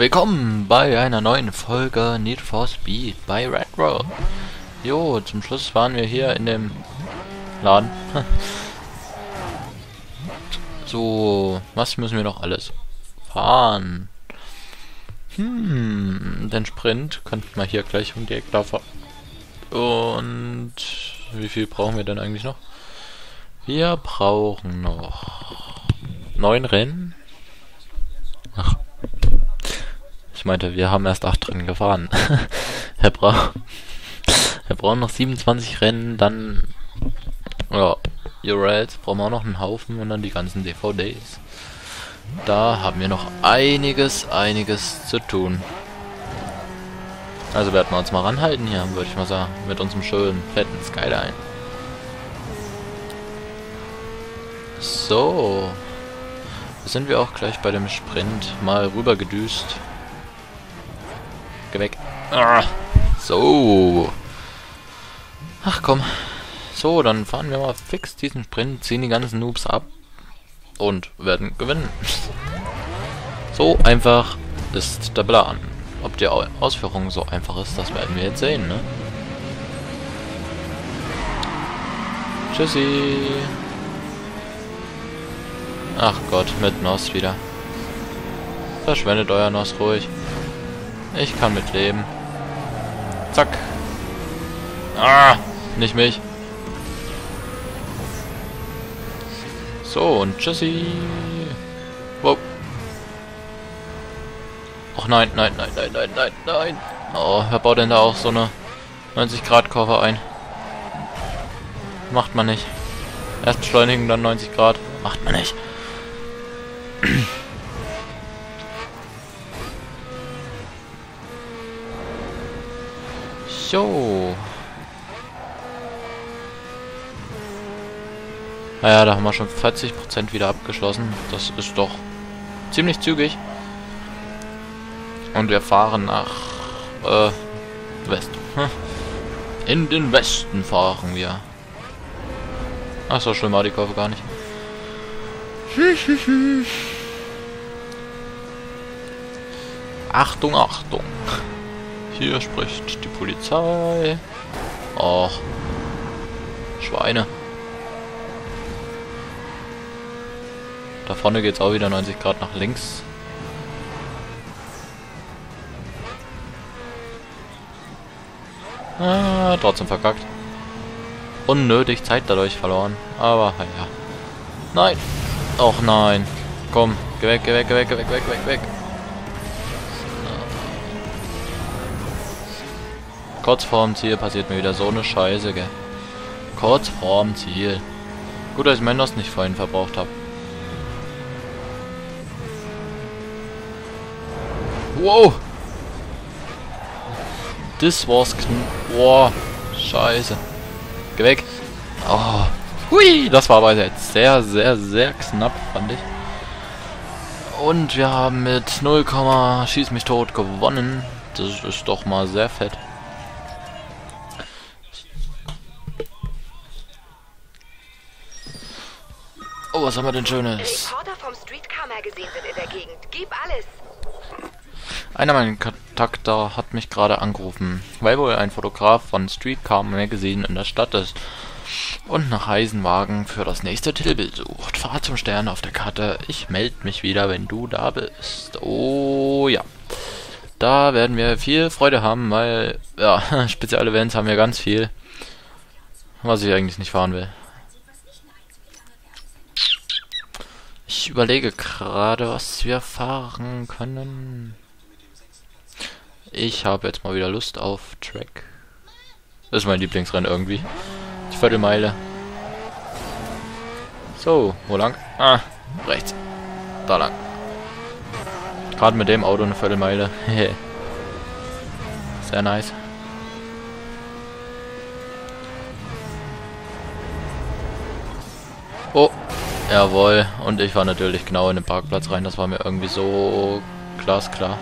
Willkommen bei einer neuen Folge Need for Speed bei Retro. Jo, zum Schluss waren wir hier in dem Laden. So, was müssen wir noch alles fahren? Den Sprint könnten wir hier gleich um die Ecke laufen. Und wie viel brauchen wir denn eigentlich noch? Wir brauchen noch 9 Rennen. Ach. Ich meinte, wir haben erst 8 Rennen gefahren. Wir brauchen noch 27 Rennen, dann ja, URLs brauchen wir auch noch einen Haufen und dann die ganzen DVDs. Da haben wir noch einiges zu tun. Also werden wir uns mal ranhalten hier, würde ich mal sagen, mit unserem schönen, fetten Skyline. So, sind wir auch gleich bei dem Sprint mal rüber gedüst. Geh weg. Ah, so. Ach komm. So, dann fahren wir mal fix diesen Sprint, ziehen die ganzen Noobs ab und werden gewinnen. So einfach ist der Plan. Ob die Ausführung so einfach ist, das werden wir jetzt sehen, ne? Tschüssi. Ach Gott, mit NOS wieder. Verschwendet euer NOS ruhig. Ich kann mitleben. Zack. Ah, nicht mich. So, und tschüssi. Wow. Och nein. Oh, wer baut denn da auch so eine 90-Grad-Kurve ein? Macht man nicht. Erst beschleunigen, dann 90 Grad. Macht man nicht. So. Naja, da haben wir schon 40% wieder abgeschlossen. Das ist doch ziemlich zügig. Und wir fahren nach Westen. In den Westen fahren wir. Ach, so schlimm war die Kurve gar nicht. Achtung, Achtung. Hier spricht die Polizei. Och. Schweine. Da vorne geht's auch wieder 90 Grad nach links. Ah, trotzdem verkackt. Unnötig Zeit dadurch verloren. Aber, ja. Nein. Och nein. Komm, geh weg. Kurz vorm Ziel passiert mir wieder so eine Scheiße, gell. Kurz vorm Ziel. Gut, dass ich mein NOS nicht vorhin verbraucht habe. Wow! Das war's Boah, scheiße. Geh weg. Oh. Hui, das war aber jetzt sehr knapp, fand ich. Und wir haben mit 0, schieß mich tot gewonnen. Das ist doch mal sehr fett. Oh, was haben wir denn Schönes? Reporter vom Streetcar Magazine sind in der Gegend. Gib alles. Einer meiner Kontakte hat mich gerade angerufen, weil wohl ein Fotograf von Streetcar Magazine in der Stadt ist und nach Eisenwagen für das nächste Titelbild sucht. Fahr zum Stern auf der Karte. Ich melde mich wieder, wenn du da bist. Oh ja. Da werden wir viel Freude haben, weil, ja, Spezialevents haben wir ganz viel, was ich eigentlich nicht fahren will. Ich überlege gerade, was wir fahren können. Ich habe jetzt mal wieder Lust auf Track. Das ist mein Lieblingsrennen irgendwie. Die Viertelmeile. So, wo lang? Ah, rechts. Da lang. Gerade mit dem Auto eine Viertelmeile. Sehr nice. Oh, jawohl. Und ich war natürlich genau in den Parkplatz rein. Das war mir irgendwie so glasklar.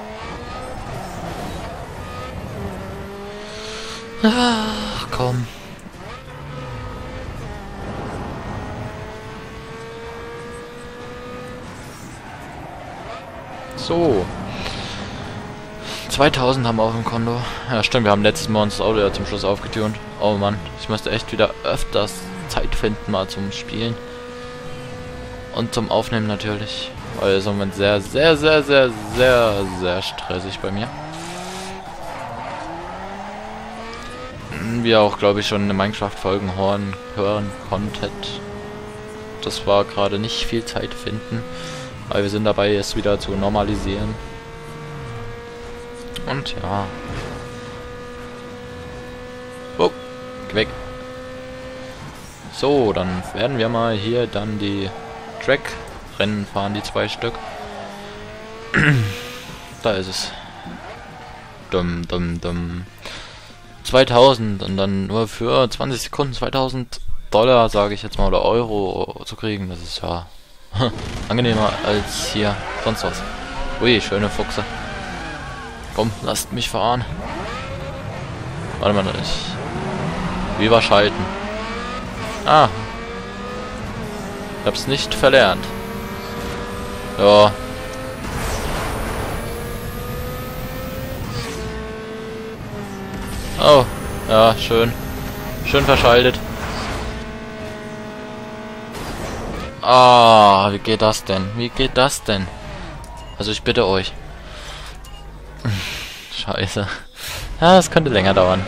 Ach, komm. So. 2000 haben wir auf dem Konto. Ja stimmt, wir haben letztes Mal uns das Auto ja zum Schluss aufgetunt. Oh Mann, ich musste echt wieder öfters Zeit finden mal zum Spielen. Und zum Aufnehmen natürlich. Weil es im Moment sehr stressig bei mir. Wie ihr auch, glaube ich, schon in den Minecraft-Folgen hören konntet. Das war gerade nicht viel Zeit finden. Weil wir sind dabei, es wieder zu normalisieren. Und ja. Oh, geh weg. So, dann werden wir mal hier dann die Track-Rennen fahren, die 2 Stück. Da ist es. 2000 und dann nur für 20 Sekunden 2000 $, sage ich jetzt mal, oder Euro zu kriegen. Das ist ja angenehmer als hier sonst was. Ui, schöne Fuchse. Komm, lasst mich fahren. Warte mal, wie wir schalten. Ah. Ich hab's nicht verlernt. Ja. Oh. Ja, schön. Schön verschaltet. Ah, wie geht das denn? Wie geht das denn? Also ich bitte euch. Scheiße. Ja, das könnte länger dauern.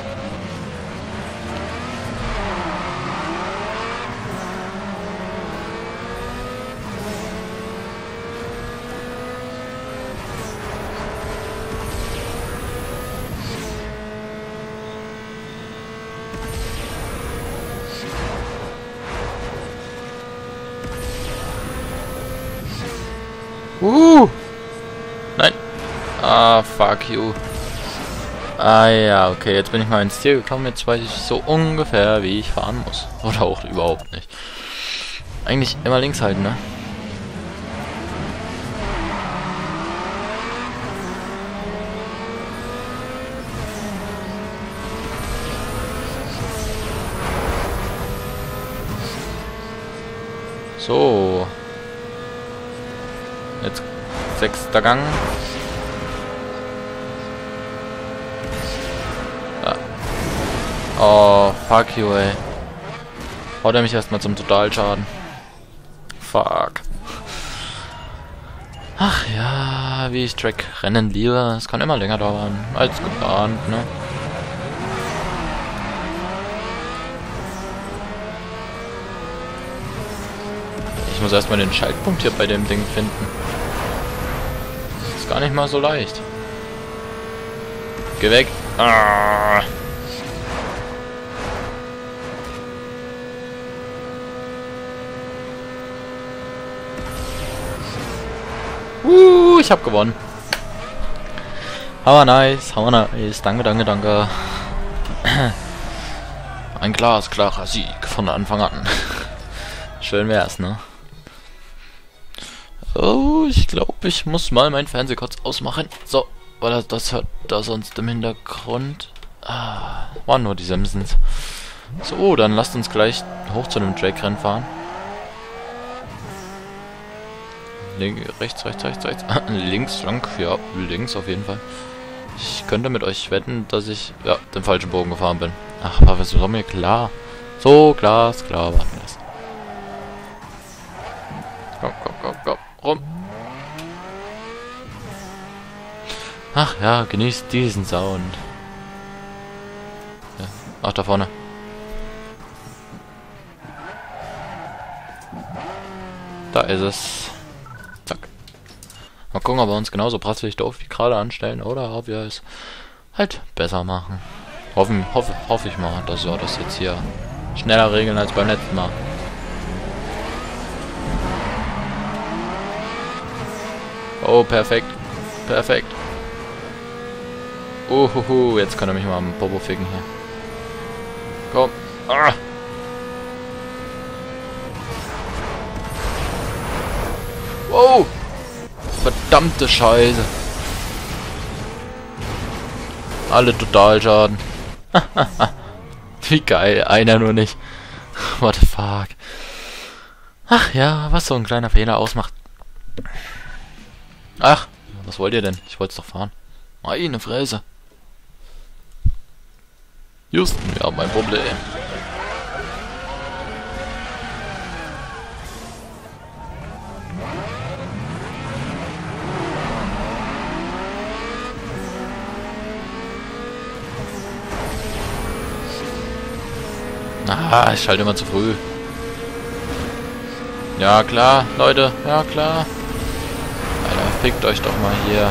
Nein. Ah, fuck you. Ah ja, okay, jetzt bin ich mal ins Ziel gekommen. Jetzt weiß ich so ungefähr, wie ich fahren muss. Oder auch überhaupt nicht. Eigentlich immer links halten, ne? So. Jetzt 6. Gang. Ja. Oh, fuck you, ey. Haut er mich erstmal zum Totalschaden. Fuck. Ach ja, wie ich Track-Rennen liebe. Es kann immer länger dauern als geplant, ne? Ich muss erstmal den Schaltpunkt hier bei dem Ding finden. Ist gar nicht mal so leicht. Geh weg. Ah. Ich hab gewonnen. Hammer nice, danke, danke, danke. Ein glasklarer Sieg von Anfang an. Schön wär's, ne? Oh, ich glaube, ich muss mal meinen Fernseher kurz ausmachen. So, weil das hört da sonst im Hintergrund. Ah, waren nur die Simpsons. So, dann lasst uns gleich hoch zu einem Drake-Rennen fahren. Rechts. Links, lang, ja, links auf jeden Fall. Ich könnte mit euch wetten, dass ich, ja, den falschen Bogen gefahren bin. Ach, aber was war mir klar? So, klar, warten wir das. Komm, rum. Ach ja, genießt diesen Sound. Ja. Ach, da vorne. Da ist es. Zack. Mal gucken, ob wir uns genauso prasselig doof wie gerade anstellen oder ob wir es halt besser machen. Hoffe ich mal, dass wir das jetzt hier schneller regeln als beim letzten Mal. Oh, perfekt. Perfekt. Jetzt kann er mich mal am Popo ficken hier. Komm. Ah. Wow. Verdammte Scheiße. Alle Totalschaden. Wie geil. Einer nur nicht. What the fuck. Ach ja, was so ein kleiner Fehler ausmacht. Ach, was wollt ihr denn? Ich wollte es doch fahren. Meine Fresse. Houston, wir haben ein Problem. Ah, ich schalte immer zu früh. Ja klar, Leute, ja klar. Alter, fickt euch doch mal hier.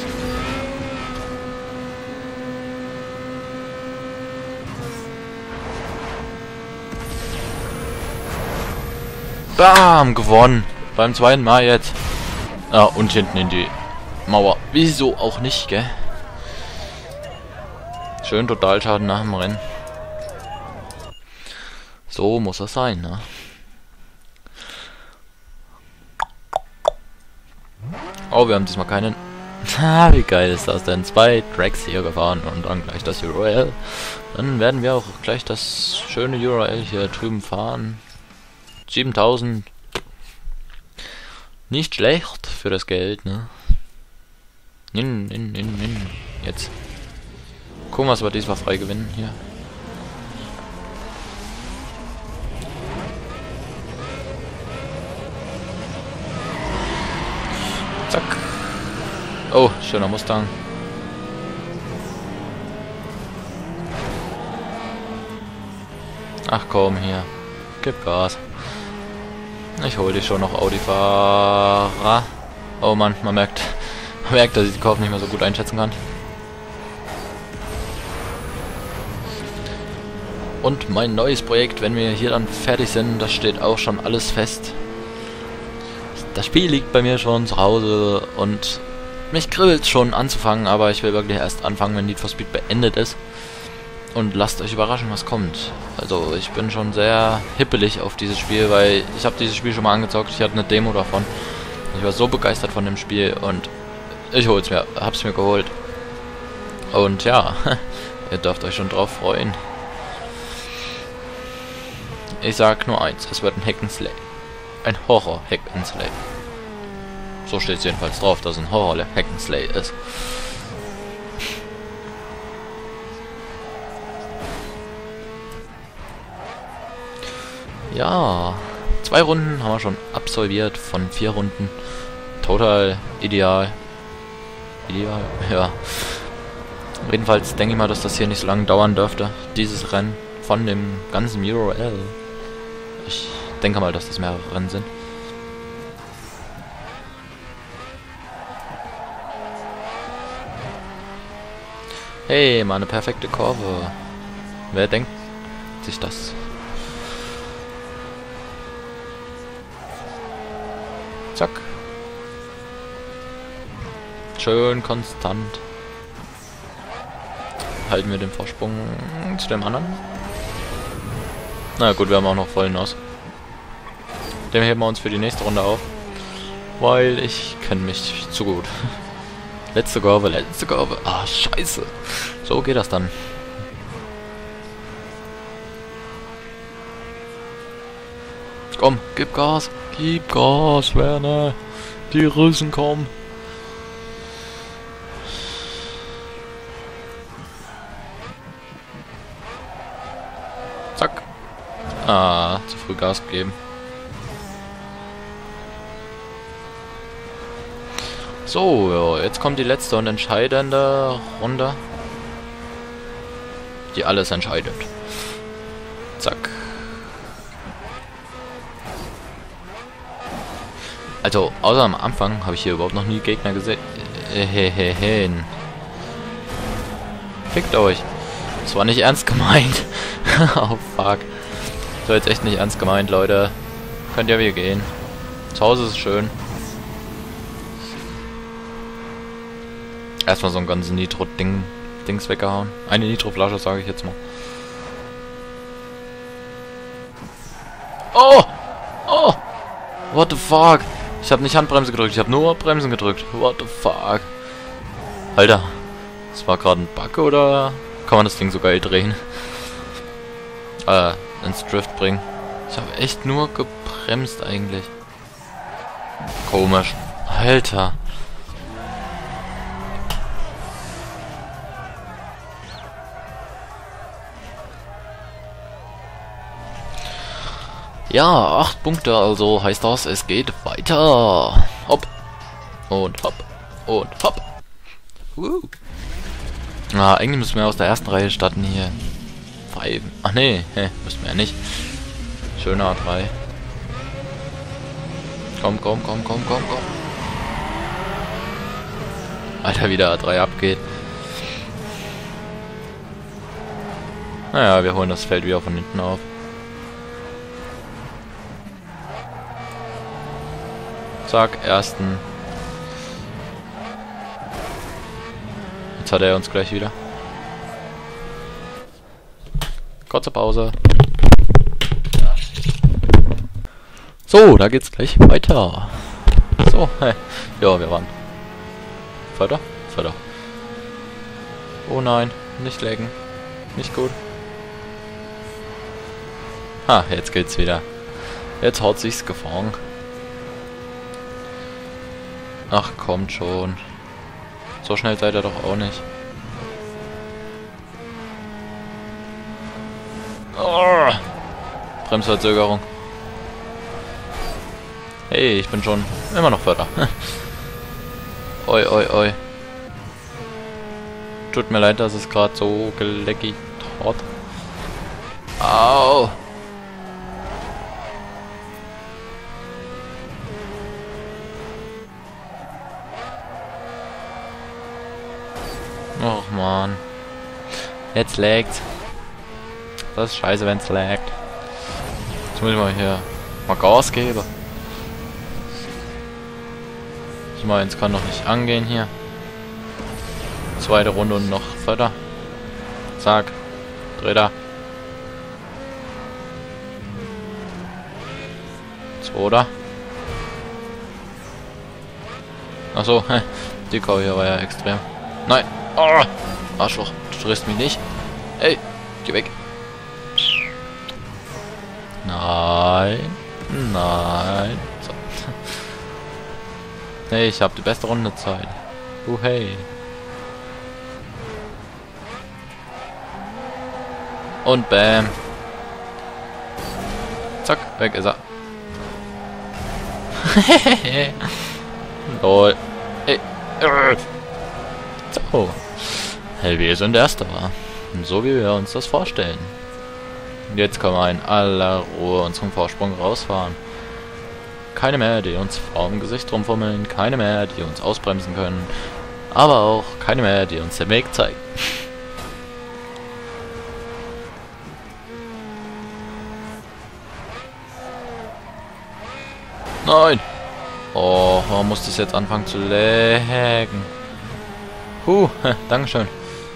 Bam, gewonnen. Beim zweiten Mal jetzt. Ah, und hinten in die Mauer. Wieso auch nicht, gell? Schön Totalschaden nach dem Rennen. So muss das sein, ne? Oh, wir haben diesmal keinen... Wie geil ist das denn? 2 Tracks hier gefahren und dann gleich das URL. Dann werden wir auch gleich das schöne URL hier drüben fahren. 7000. Nicht schlecht für das Geld, ne? Jetzt. Gucken, was wir diesmal frei gewinnen hier. Zack. Oh, schöner Mustang. Ach komm, hier. Gib Gas. Ich hol dich schon noch, Audi-Fahrer. Oh Mann, man merkt, dass ich die Kurve nicht mehr so gut einschätzen kann. Und mein neues Projekt, wenn wir hier dann fertig sind, das steht auch schon alles fest. Das Spiel liegt bei mir schon zu Hause und mich kribbelt schon anzufangen, aber ich will wirklich erst anfangen, wenn Need for Speed beendet ist. Und lasst euch überraschen, was kommt. Also ich bin schon sehr hippelig auf dieses Spiel, weil ich habe dieses Spiel schon mal angezockt. Ich hatte eine Demo davon. Ich war so begeistert von dem Spiel und ich hab's mir geholt. Und ja, ihr dürft euch schon drauf freuen. Ich sag nur eins, es wird ein Hack and Slay. Ein Horror Hack and Slay. So steht es jedenfalls drauf, dass es ein Horror Hack and Slay ist. Ja, 2 Runden haben wir schon absolviert von 4 Runden. Total ideal. Ideal, ja. Jedenfalls denke ich mal, dass das hier nicht so lange dauern dürfte, dieses Rennen von dem ganzen URL. Ich denke mal, dass das mehrere Rennen sind. Hey, mal eine perfekte Kurve. Wer denkt sich das? Zack. Schön konstant. Halten wir den Vorsprung zu dem anderen. Na gut, wir haben auch noch vollen aus. Den heben wir uns für die nächste Runde auf. Weil ich kenne mich zu gut. Letzte Kurve, letzte Kurve. Ah, scheiße. So geht das dann. Komm, gib Gas. Gib Gas, Werner. Die Russen kommen. Zack. Ah, zu früh Gas gegeben. So, ja, jetzt kommt die letzte und entscheidende Runde. Die alles entscheidet. Zack. Also, außer am Anfang habe ich hier überhaupt noch nie Gegner gesehen. Fickt euch. Das war nicht ernst gemeint. Oh, fuck. Das war jetzt echt nicht ernst gemeint, Leute. Könnt ja wieder gehen. Zu Hause ist es schön. Erstmal so ein ganzes Nitro-Dings weggehauen. Eine Nitro-Flasche, sage ich jetzt mal. Oh! Oh! What the fuck? Ich habe nicht Handbremse gedrückt, ich habe nur Bremsen gedrückt. What the fuck? Alter, das war gerade ein Bug oder kann man das Ding so geil drehen? Ins Drift bringen. Ich habe echt nur gebremst eigentlich. Komisch. Alter. Ja, 8 Punkte, also heißt das, es geht weiter. Hopp. Und hopp. Und hopp. Eigentlich müssen wir aus der ersten Reihe starten hier. 5. Ach nee, müssen wir ja nicht. Schöner A3. Komm. Alter, wie der A3 abgeht. Naja, wir holen das Feld wieder von hinten auf. Zack, ersten. Jetzt hat er uns gleich wieder. Kurze Pause. So, da geht's gleich weiter. So, ja, wir waren. Förder. Oh nein, nicht laggen. Nicht gut. Jetzt geht's wieder. Jetzt haut sich's gefangen. Ach, kommt schon. So schnell seid ihr doch auch nicht. Oh, Bremsverzögerung. Hey, ich bin schon immer noch Förder. Oi. Tut mir leid, dass es gerade so geleckig hat. Au. Och man. Jetzt laggt. Das ist scheiße, wenn es laggt. Jetzt muss ich mal hier mal Gas geben. Ich meine, es kann noch nicht angehen hier. Zweite Runde und noch Förder. Zack. Dritter. Zweiter. Achso, die Kau hier war ja extrem. Nein. Oh, Arschloch. Du drehst mich nicht. Ey, geh weg. Nein. So. Hey, ich habe die beste Rundezeit. Hey. Und bam. Zack, weg ist er. Lol. Hey. So. Hey, wir sind Erster. So wie wir uns das vorstellen. Jetzt können wir in aller Ruhe unseren Vorsprung rausfahren. Keine mehr, die uns vor dem Gesicht rumfummeln. Keine mehr, die uns ausbremsen können. Aber auch keine mehr, die uns den Weg zeigen. Nein! Oh, warum muss das jetzt anfangen zu laggen? Dankeschön.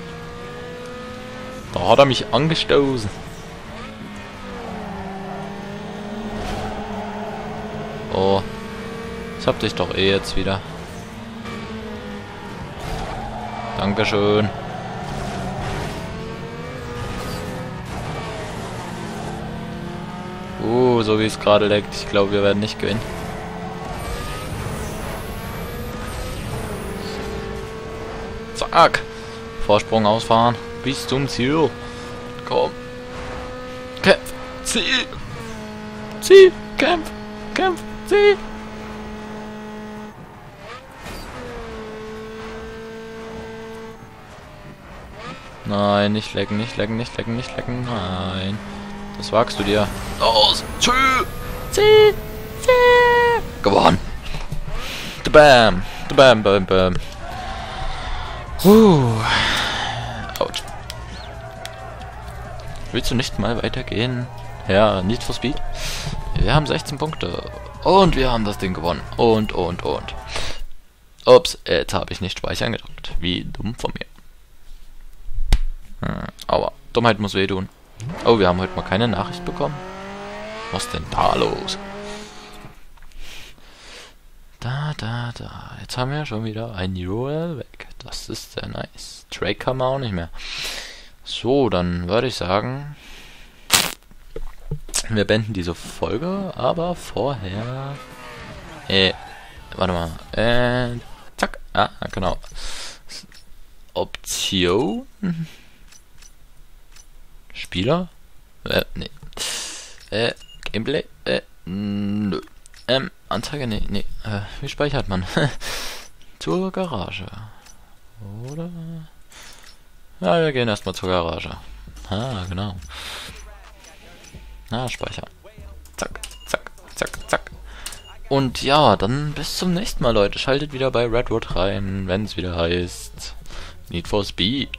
Da hat er mich angestoßen. Oh, ich hab dich doch eh jetzt wieder. Dankeschön. So wie es gerade leckt. Ich glaube, wir werden nicht gewinnen. Zack. Vorsprung ausfahren. Bis zum Ziel. Komm. Kämpf. Ziel. Ziel. Kämpf. Ziel. Nein, nicht lecken. Nein. Das wagst du dir. Los. Ziel. Gewonnen. Bam. Autsch. Willst du nicht mal weitergehen? Ja, Need for Speed. Wir haben 16 Punkte. Und wir haben das Ding gewonnen. Und. Ups, jetzt habe ich nicht speichern gedrückt. Wie dumm von mir. Aber Dummheit muss wehtun. Oh, wir haben heute mal keine Nachricht bekommen. Was denn da los? Da. Jetzt haben wir schon wieder ein URL weg. Das ist sehr nice. Track kann man auch nicht mehr. So, dann würde ich sagen, wir beenden diese Folge, aber vorher... warte mal. Zack. Genau. Option. Spieler? Nee. Gameplay. Nö. Anzeige? Nee, nee. Wie speichert man? Zur Garage. Oder? Ja, wir gehen erstmal zur Garage. Ah, genau. Speichern. Zack, zack, zack, zack. Und ja, dann bis zum nächsten Mal, Leute. Schaltet wieder bei Redwood rein, wenn es wieder heißt Need for Speed.